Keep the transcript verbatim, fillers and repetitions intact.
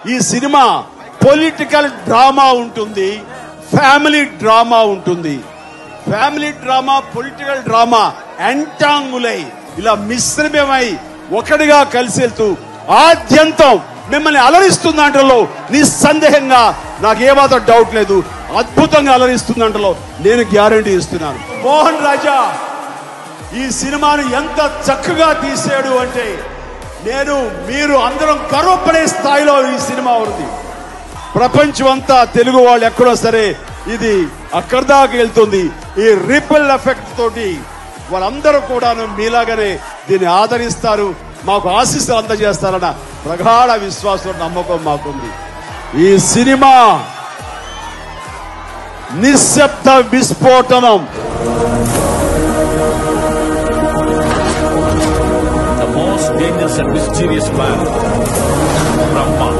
ఈ cinema political drama ఉంటుంది, family drama ఉంటుంది. ఫ్యామిలీ డ్రామా, పొలిటికల్ డ్రామా ఎంటాంగులై ఇలా మిశ్రమమై ఒకటిగా కలిసి వెళ్తూ ఆద్యంతం మిమ్మల్ని అలరిస్తుందంటలో నిస్సందేహంగా నాకేమాత్రం డౌట్ లేదు. అద్భుతంగా అలరిస్తుందంటలో నేను గ్యారంటీ ఇస్తున్నాను. మోహన్ రాజా ఈ సినిమాను ఎంత చక్కగా తీసాడు అంటే నేను మీరు అందరం గర్వపడే స్థాయిలో ఈ సినిమా ఉంది. ప్రపంచం అంతా తెలుగు వాళ్ళు ఎక్కడో సరే ఇది అక్కడి దాకా వెళ్తుంది. ఈ రిపల్ ఎఫెక్ట్ తోటి వాళ్ళందరూ కూడాను మీలాగానే దీన్ని ఆదరిస్తారు, మాకు ఆశీస్సులు అందజేస్తారన్న ప్రగాఢ విశ్వాసం, నమ్మకం మాకుంది. ఈ సినిమా నిశ్శబ్ద విస్ఫోటనం. The most dangerous and mysterious man, Brahma.